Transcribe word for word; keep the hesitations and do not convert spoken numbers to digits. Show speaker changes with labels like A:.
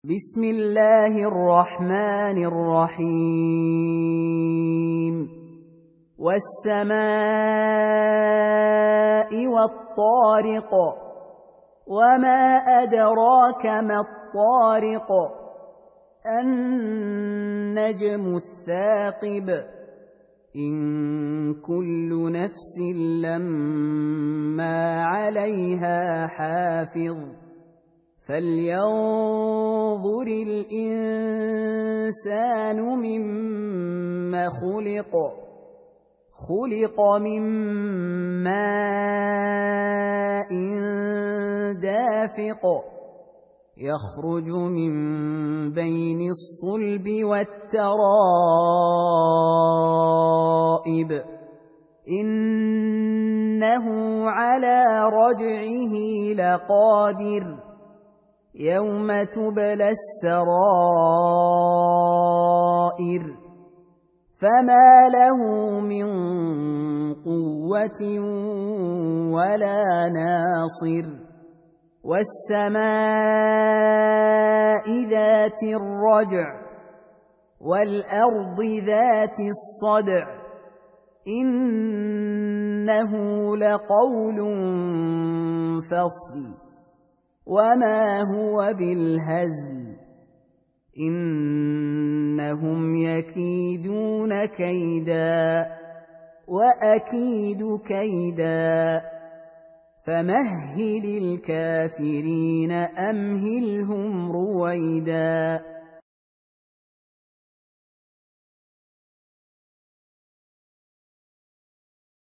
A: بسم الله الرحمن الرحيم والسماء والطارق وما أدراك ما الطارق النجم الثاقب إن كل نفس لما عليها حافظ فلينظر الإنسان مما خلق خلق من ماء دافق يخرج من بين الصلب والترائب إنه على رجعه لقادر يوم تبلى السرائر فما له من قوة ولا ناصر والسماء ذات الرجع والأرض ذات الصدع إنه لقول فصل وما هو بالهزل إنهم يكيدون كيدا وأكيد كيدا فمهل الكافرين أمهلهم رويدا